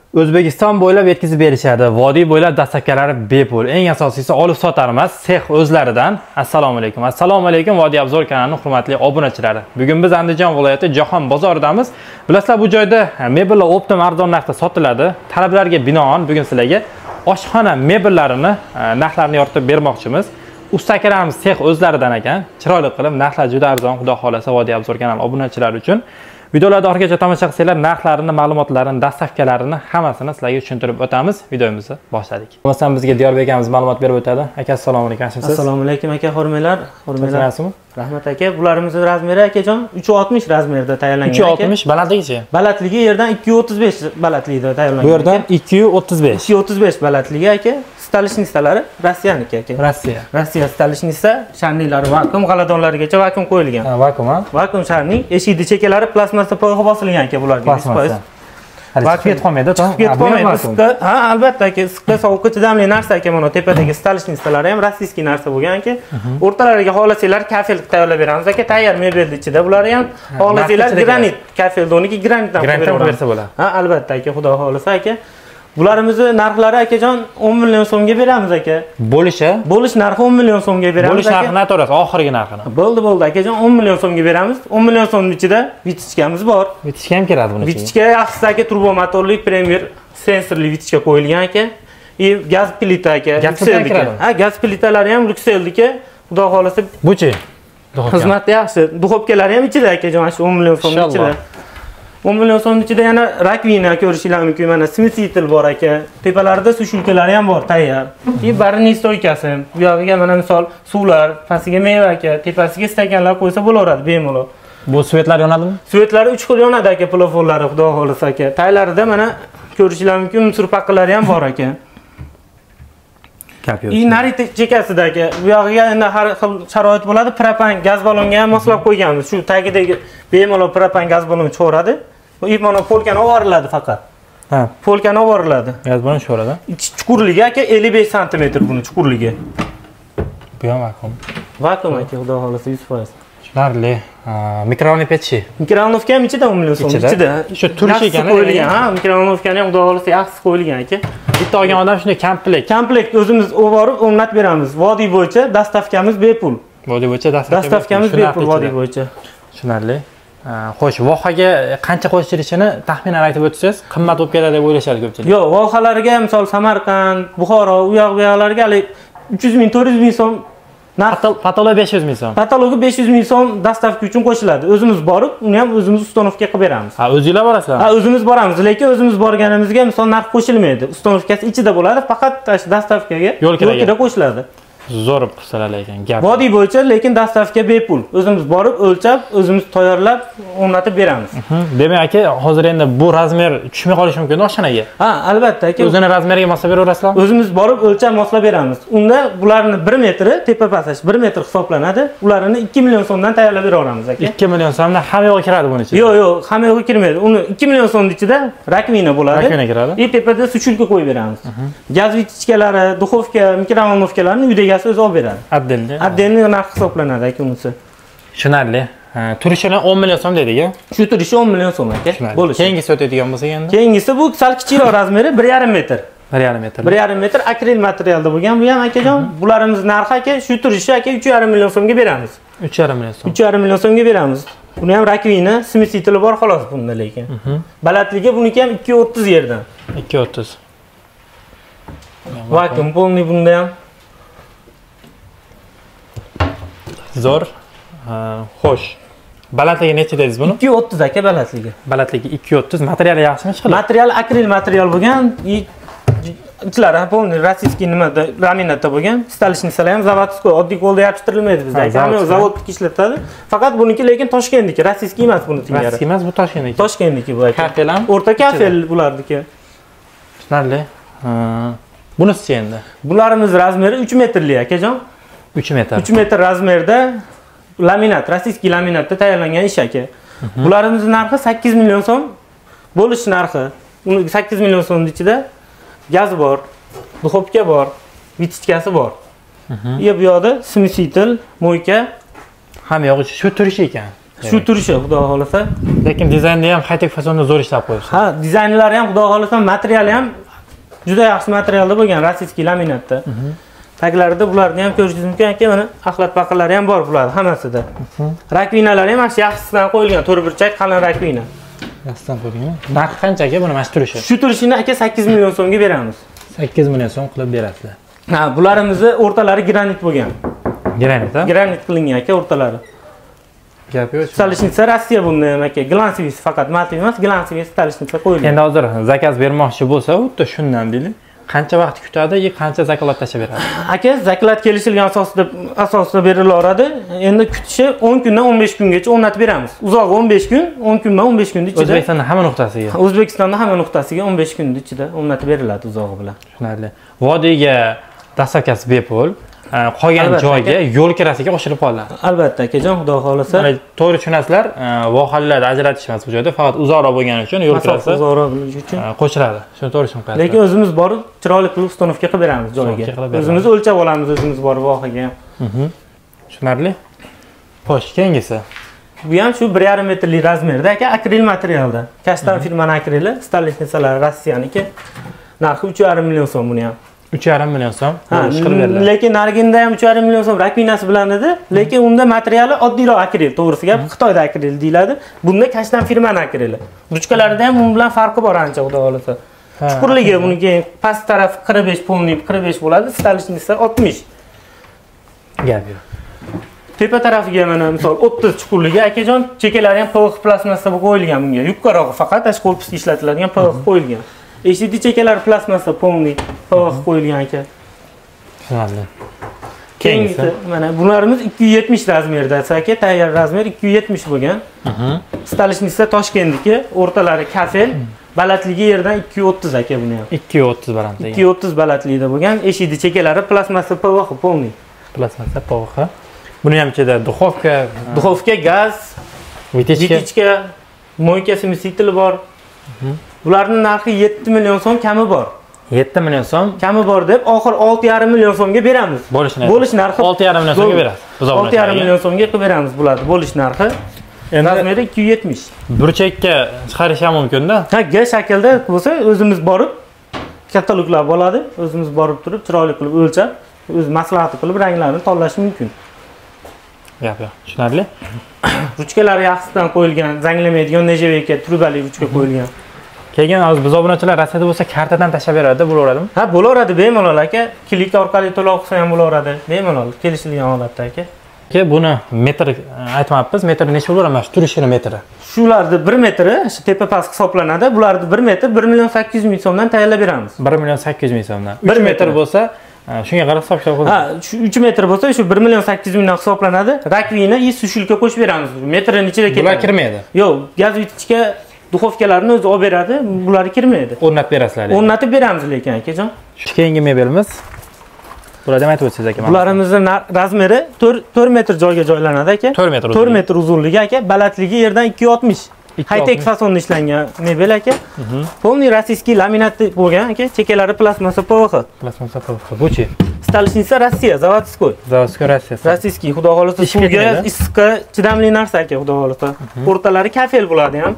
O'zbekiston bo'ylab yetkazib berishadi. Vodiy bo'ylab dastlabkilari bepul. Eng asosiysi olib sotarmiz sex o'zlaridan. Assalomu alaykum. Assalomu alaykum Vodiy Obzor kanalining hurmatli obunachilari. Bugun biz Andijon viloyati Jahon bozoridamiz. Bilasizlar, bu joyda mebellar optim arzon narxda sotiladi. Talablarga binoan bugun sizlarga oshxona mebellarini narxlarini yoritib bermoqchimiz. Usta akalarimiz sex o'zlaridan ekan. Chiroyli qilib, narxlar juda arzon, xudo xolasa Vodiy Obzor kanali obunachilari uchun. Videolarda orqacha tomosha qilsanglar, narxlarini, ma'lumotlarini, dastlabkilarini hammasini sizlarga tushuntirib o'tamiz. Videomizni boshladik. Masalan, bizga Diyorbek akamiz ma'lumot berib o'tadi. Aka, assalomu alaykum. Assalomu alaykum aka, hurmatlar. Rahmat aka. Bularimizni razmeri akajon 360 razmerda tayyorlangan. 360 balandligicha. Balandligi yerdan 235 balandlikda tayyorlangan. Bu yerdan 235. 235 balandligi aka. Stalishnistalari Rossiyaniki aka. Rossiya stalishnisda, sharnilari vakuum, g'aladonlarigacha vakuum qo'yilgan. Ha, vakuum ha? Vakuum sharning, eshikni chekalari plastmassa pog'i bosilgan aka bularga 100%. Chiqib ketib qolmaydi, to'g'ri? Chiqib ketib qolmaydi. Issiqda, ha, albatta aka, issiqda sovuqqa chidamli narsa aka, mana tepadagi stalishnistalari ham rossiyskiy narsa bo'lgan aka. O'rtalariga xohlasanglar kafel tayyorlab beramiz aka, tayyor mebelni ichida. Bularni ham xohlasanglar granit, kafelda uniki granitdan qilib bersa bo'ladi. Ha, albatta aka, xudo xolasa aka. Bularimizni narxlari akajon 10 million so'mga beramiz aka. Bo'lish narxi 10 million so'mga beramiz aka. Bo'lish narxini to'g'risi, oxirgi narxini. Bo'ldi akajon, 10 million so'mga beramiz. 10 million so'mning ichida vitichkamiz bor. Vitichka ham kiradi buni ichiga. Vitichka yaxshisi aka, turbo motorli premier sensorli vitichka qo'yilgan aka. Gaz plita aka. Ha, gaz plitalari ham Luxeldiki. Xudo xolasa buchi. Xizmati yaxshi. Duxovkalari ham ichida akajon, shu 10 million so'mning ichida. 10 million so'mning ichida yana rakvina ko'rishingiz mumkin. Mana smesitel bor aka. Tepalarida sushulkalari ham bor, tayyor. Barning stoykasi. Bu yerga mana misol suvlar, pastiga meva aka, tepasiga stakanlar qo'ysa bo'laveradi bemalol. Bu svetlar yonadimi? Svetlari 3 xil yonadi aka, plafonlari, xudo xolasa aka. Taylarida mana ko'rishingiz mumkin, surpaqalari ham bor aka. Nari chekasida aka. Bu yerga endi har xil sharoit bo'ladi. Propan gaz balonga ham moslab qo'yganmiz. Shu tagidagi bemalol propan gaz balon chiqaradi. Bu mana polkani olib boriladi faqat. Ha, polkani olib boriladi. Gaz balon chiqaradi. Chuqurligi aka 55 sm buni chuqurligi. Bu ham vakuum. Vakuum aka, xudo xolasa 100%. Tushunarli. Mikrovolnovka pechi. Mikrovolnovka ham ichida 10 million so'm ichida. Shu turish ekan. Ha, mikrovolnovkani ham xudo xolasa yaxshisi qo'yilgan aka. Bitta olgan odam shunday komplekt o'zimiz olib borib o'rnatib beramiz. Vodiy bo'yicha dastavkamiz bepul. Vodiy bo'yicha dastavkamiz bepul vodiy bo'yicha. Tushunarli. Xo'sh, vohaga qancha qo'shilishini taxminan aytib o'tsangiz, qimmat bo'lib keladi deb o'ylashadi ko'pchilik. Yo'q, vohalarga misol Samarqand, Buxoro, u yoq-bu-yoqlarga 300 ming, 400 ming so'm patolog 500 ming so'm. Patologi 500 ming so'm dastavka uchun qo'shiladi. O'zimiz borib, uni ham o'zimiz ustanovka qilib beramiz. Ha, o'zingizlar borasizlar? Ha, o'zimiz boramiz, lekin o'zimiz borganimizga misol narx qo'shilmaydi. Ustanovkasi ichida bo'ladi, faqat dastavkaga yo'lkira qo'shiladi. Zo'r qilsalar lekin gap. Vodiy bo'yicha lekin dastavka bepul. O'zimiz borib, o'lchab, o'zimiz tayyorlab, o'rnatib beramiz. Demak aka, hozir endi bu razmer tushmay qolishi mumkin oshxonaga. Ha, albatta aka. O'zini razmeriga moslab beraverasizlar? O'zimiz borib, o'lchab, moslab beramiz. Unda bularni 1 metri, tepa pasash 1 metr hisoblanadi. Ularni 2 million so'mdan tayyorlab beraveramiz aka. 2 million so'mdan hamma yo'q kiradi buni ichiga. Yo'q, hamma yo'q kirmaydi. Uni 2 million so'mning ichida rakvina bo'ladi. Rakvina kiradi. Tepada suchulka qo'yib beramiz. Gaz vitichkalari, duxovka, mikrovolnovkalarni uyda egasi o'zi olib beradi. Addenli narx hisoblanadi aka unisi. Tushunarli. Turishini 10 million so'm dedik-a? Shu turishi 10 million so'm aka. Bo'lishi. Keyingisi o'tadigan bo'lsa endi. Keyingisi bu sal kichikroq razmeri 1,5 metr. 1,5 metr. 1,5 metr akril materialda bo'lgan. Bu ham akajon, bularimiz narxi aka, shu turishi aka 3,5 million so'mga beramiz. 3,5 million so'm. 3,5 million so'mga beramiz. Buni ham rakvina, smesiteli bor xolos bunda lekin. Balandligi buniki ham 230 yerdan. 230. Vakuum polni bunda ham. Zo'r. Xo'sh. Balandligi necha dedingiz buni? 230 aka balandligi. Balandligi 230. Materiali yaxshimi chiqadi? Material akril material bo'lgan. Ichlari polni rossiyskiy nimada laminatda bo'lgan. Stalishnisalar ham zavodskiy, oddiy qo'lda yopishtirilmaydi bizda. Hamma zavodniki ishlatadi. Faqat buniki lekin Toshkentniki, rossiyskiy emas buni tingari. Rossiyskiy emas, bu Toshkentniki. Toshkentniki bu aka. Kafel ham? O'rta kafel bularniki. Tushunarli. Bunisi endi. Bularimiz razmeri 3 metrli akajon. 3 metr. 3 metr razmerda laminat, rossiyskiy laminatda tayyorlangan ish aka. Bularimiz narxi 8 million so'm. Bo'lish narxi. Uni 8 million so'mning ichida gaz bor, duxovka bor, vitichkasi bor. Bu yoqda smesitel, moyka, hamma yog'i shu turishi ekan. Shu turishi, xudo xolasa. Lekin dizaynda ham high-tech fasonda zo'r ishlab qo'yibsiz. Ha, dizaynlari ham, xudo xolasa, materiali ham juda yaxshi materialda bo'lgan, rossiyskiy laminatda. Taglarida bularni ham ko'rishingiz mumkin aka, mana axlat paqalari ham bor bular hammasida. Rakvinalari ham yaxshisidan qo'yilgan, 4 burchak qalin rakvina. Yaxshidan qo'yilgan. Narxi qancha aka buni mana turishi? Shu turishini aka 8 million so'mga beramiz. 8 million so'm qilib berasizlar. Ha, bularimizni o'rtalari granit bo'lgan. Granit, ha? Granit qilingan aka o'rtalari. Gap yo'q. Stolishnica Rossiya bunda ham aka, glansivisi faqat mat emas, glansivisi stolishnica qo'yilgan. Endi hozir zakaz bermoqchi bo'lsa, xuddi shundan deylik. Qancha vaqt kutadi, qancha zakolat tashlab beradi? Aka, zakolat kelishilgan asosida berilaveradi. Endi kutishi 10 kundan 15 kungacha o'rnatib beramiz. Uzog'i 15 kun, 10 kundan 15 kun ichida. O'zbekistonda hamma nuqtasiga. O'zbekistonda hamma nuqtasiga 15 kun ichida o'rnatib beriladi uzog'i bilan. Tushunarli. Vodiyga dastavkasi bepul. Qolgan joyga yo'l kirasiga qo'shilib qoladi. Albatta akajon, xudo xolasa. Mana to'g'ri tushunasizlar, vohalarni ajratish emas bu joyda, faqat uzoqroq bo'lgani uchun yo'l kirasi uzoqroq bo'lishi uchun qo'shiladi. Shuni to'g'ri tushunib qo'yasiz. Lekin o'zimiz borib, chiroyli qilib uстановка qilib beramiz joyiga. O'zimiz o'lchab olamiz, o'zimiz borib vohaga ham. Tushunarli. Xo'sh, keyingisi. Bu ham shu 1,5 metrlik razmerda aka, akril materialda. Kashtan firmani akrili, stolishnisalari Rossiyaniki. Narxi 3,5 million so'm buni ham. 3,5 million so'm chiqarib beriladi. Lekin nariginda ham 3,5 million so'm rakvinasi bilan edi, lekin unda materiali oddiyroq akril, to'g'risi gap, Xitoyda akril deyiladi. Bunda kashtan firmani akrili. Ruchkalarida ham bundan bilan farqi bor ancha, xudo xolasa. Chuqurligi buniki past taraf 45 polniy 45 bo'ladi, stolishnica 60. Gap yo'q. Tepa tarafiga mana misol 30 chuqurligi akajon, chekalari ham PVX plastmasda qo'yilgan bunga. Yupqarog'i faqat tashqi korpusga ishlatiladigan PVX qo'yilgan. Eshitdi chekalari plastmasda polniy PVX qo'yilgan aka. Tushunarli. Keyingisi mana bularimiz 270 razmerda aka, tayyor razmer 270 bo'lgan. Stolishnica Toshkentniki, o'rtalari kafel, balandligi yerdan 230 aka buni ham. 230 balandligi. 230 balandligida bo'lgan, eshitdi chekalari plastmasda PVX polniy. Plastmasda PVX. Buni ham ichida duxovka, gaz, vitichka, moyka smemitili bor. Bularning narxi 7 million so'm kami bor. 7 million so'm kami bor deb oxir 6,5 million so'mga beramiz. Bo'lish narxi 6,5 million so'mga berasiz. 6,5 million so'mga qilib beramiz bularni bo'lish narxi. Razmeri 270. Burchakka chiqarish ham mumkin-da. Ha, G shaklda bo'lsa o'zimiz borib kataloglar bo'ladi. O'zimiz borib turib chiroyli qilib o'lchab, o'z maslahati qilib ranglarini tanlash mumkin. Gap yo'q. Tushunarli. Ruchkalari yaxshisidan qo'yilgan, zanglamaydigan nejeveka trubali ruchka qo'yilgan. Keyin hozir biz obunachilar Rossiyada bo'lsa kartadan tashlab beradi, bo'laveradimi? Ha, bo'laveradi, bemalol aka. Klik orqali to'lov qilsa ham bo'laveradi, bemalol kelishilgan holatda aka. Buni metr aytmayapmiz, metr necha bo'ladi mana shu turishini metri? Shularni 1 metri, shu tepa past hisoblanadi. Bularni 1 metr 1 million 800 ming so'mdan tayyorlab beramiz. 1 million 800 ming so'mdan. 3 metr bo'lsa, shunga qarab hisob-kitob qilib. Ha, shu 3 metr bo'lsa, shu 1 million 800 mingdan hisoblanadi. Rakvina и sushilka qo'shib beramiz. Metrining ichida ketadi. Bular kirmaydi. Yo'q, gaz vitichka duxovkalarni o'zi olib beradi, bular kirmaydi. O'rnatib berasizlar. O'rnatib beramiz lekin akajon. Keyingi mebelimiz bularni aytib o'tsangiz aka. Bularimizni razmeri 4 metr joyga joylanadi aka. 4 metr uzunligi aka, balandligi yerdan 260. High-tech fasonda ishlangan mebel aka. Polniy rossiyskiy laminat bo'lgan aka, chekalari plastmassa PVX. Plastmassa PVX. Bu-chi? Stolishnica Rossiya, zavodskoy. Zavodskoy Rossiya. Rossiyskiy, xudo xolasa, suvga, issiqqa chidamli narsa aka, xudo xolasa. O'rtalari kafel bo'ladi ham.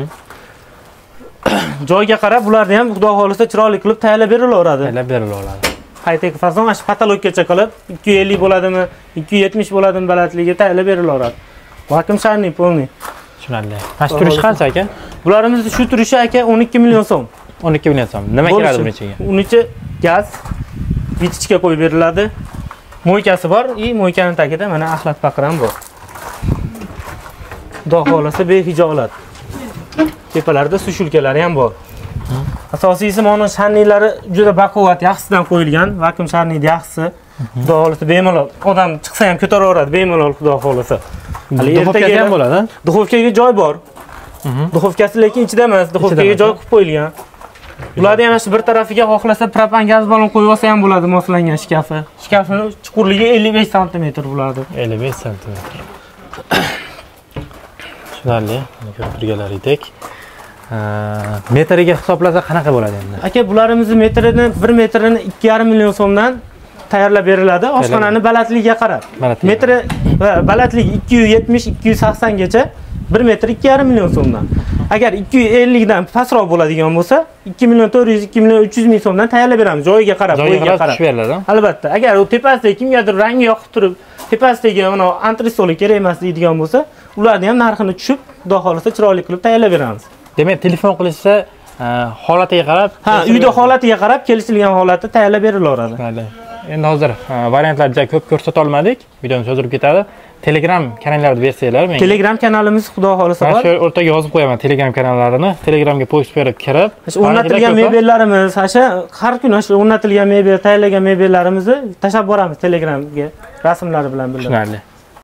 Joyga qarab bularni ham xudo xolasa chiroyli qilib tayyorlab berilaveradi. Tayyorlab berilaveradi. High-tech fason mana patologgacha qilib 250 bo'ladimi, 270 bo'ladimi balandligi tayyorlab berilaveradi. Vakuum sharniy polniy. Tushunarli. Mana shu turishi qancha aka? Bularimiz shu turishi aka 12 million so'm. 12 million so'm. Nima kiradi buning ichiga? Uning ichi gaz, vitichka qo'yib beriladi. Moykasi bor, moykaning tagida mana axlat paqir ham bor. Xudo xolasa behijolat. Tepalarida sushulkalari ham bor. Asosiysi mana sharniylari juda baquvvat, yaxshisidan qo'yilgan, vakuum sharniydi yaxshisi. Xudo xolasa bemalol odam chiqsa ham ko'taraveradi, bemalol xudo xolasa. Hali Duxovkasi ham bo'ladi. Duxovkaga joy bor. Duxovkasi lekin ichida emas, duxovkaga joy qilib qo'yilgan. Bularni yana shu bir tarafiga xohlasa propan gaz balon qo'yib olsa ham bo'ladi, moslangan shkafi. Shkafning chuqurligi 55 sm bo'ladi. 55 sm. Tushunarli. Mana ko'rib turganlar edik. Metriga hisoblasa qanaqa bo'ladi endi? Aka, bularimizni metrini 1 metrini 2,5 million so'mdan tayyorlab beriladi. Oshxonani balandligiga qarab. Metri balandligi 270-280 gacha 1 metr 2,5 million so'mdan. Agar 250 dan pastroq bo'ladigan bo'lsa, 2 million 400, 2 million 300 ming so'mdan tayyorlab beramiz. Joyiga qarab, bo'yiga qarab. Albatta, agar u tepasida kimgadir rangi yoqib turib, tepasidagi mana antresoli kerak emas deydigan bo'lsa, ularni ham narxini tushib, xudo xolasa chiroyli qilib tayyorlab beramiz. Demak, telefon qilishsa, holatiga qarab, uyda holatiga qarab kelishilgan holatda tayyorlab berilaveradi. Mayli. Endi hozir variantlarni ko'p ko'rsata olmadik, videoni cho'zilib ketadi. Telegram kanallarni bersanglar menga. Telegram kanalimiz xudo xolasa bor. Shu o'rtaga yozib qo'yaman Telegram kanallarini. Telegramga post berib kirib, o'rnatilgan mebellarimiz, har kuni o'rnatilgan mebel, tayyorlagan mebellarimizni tashlab boramiz Telegramga rasmlari bilan birga. Tushunarli.